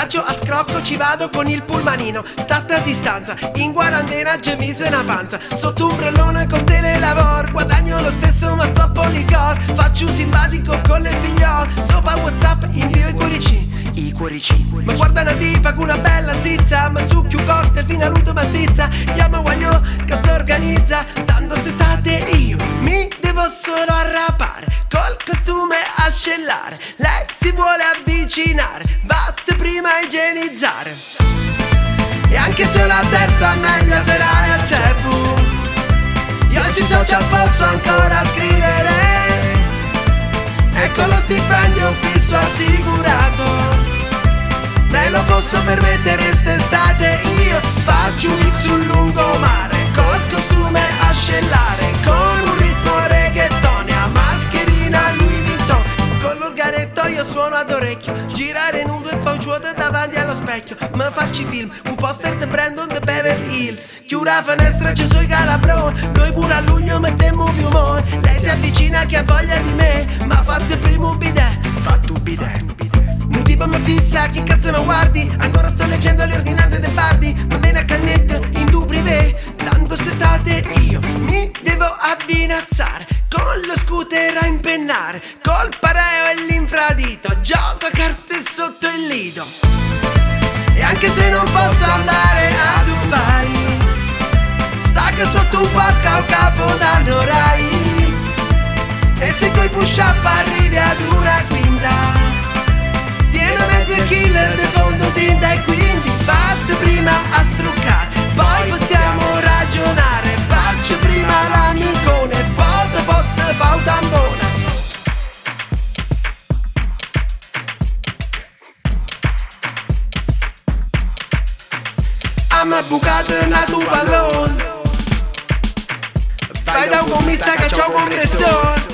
viaggio a scrocco ci vado con il pullmanino, state a distanza, in quarantena c'è mise una panza. Sotto un ombrellone con telelavoro, guadagno lo stesso ma stoppo licor. Faccio un simpatico con le figliole, sopra WhatsApp invio i cuoricini. Ma guarda una tipa con una bella zizza, ma su più cocktail fino all'ultima stizza. Chiama Guagliò che si organizza, tanto st'estate io mi devo solo arrapare, col costume ascellare. Lei si vuole avvicinare, batte prima a igienizzare. E anche se una terza meglio serale al ceppu, io sui social posso ancora scrivere, e con lo stipendio fisso assicurato me lo posso permettere st'estate. Io faccio un hit sul lungomare, col costume ascellare, con un ritmo reggaeton e a mascherina Louis Vuitton. Con l'organetto io suono ad orecchio, girare nudo e fauciuote davanti allo specchio. Ma faccio i film, un poster di Brandon de Beverly Hills, chiura finestra ci sono i calabroni. Noi pure a luglio mettemmo più umore, lei si avvicina che ha voglia di me, ma fate prima un bidet. Un tipo mi fissa, chi cazzo mi guardi? Ancora sto leggendo le ordinanze dei bardi, va bene a cannette, in du privé. Tanto st'estate io mi devo abbinazzare, con lo scooter a impennare, col pareo e l'infradito, gioco a carte sotto il lido. E anche se non posso andare a Dubai, stacca sotto un palco o Capodanno Rai. E se coi push up arrivi ad una quinta, tiene mezzo killer di fondo tinta, e quindi parte prima a struccare, poi possiamo ragionare. Faccio prima l'amicone, poi dopo se fa un tampone. A me bucato una tu pallone, vai da un gommista che c'ho un compressore.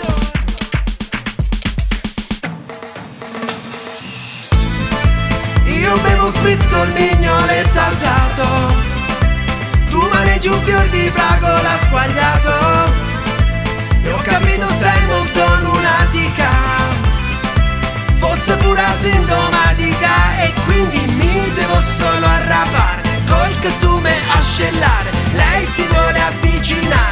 Io bevo spritz col mignoletto alzato, tu maneggi un fior di fragola squagliato. E ho capito sei molto lunatica, fosse pure asintomatica, e quindi mi devo solo arrabbiare, col costume ascellare. Lei si vuole avvicinare,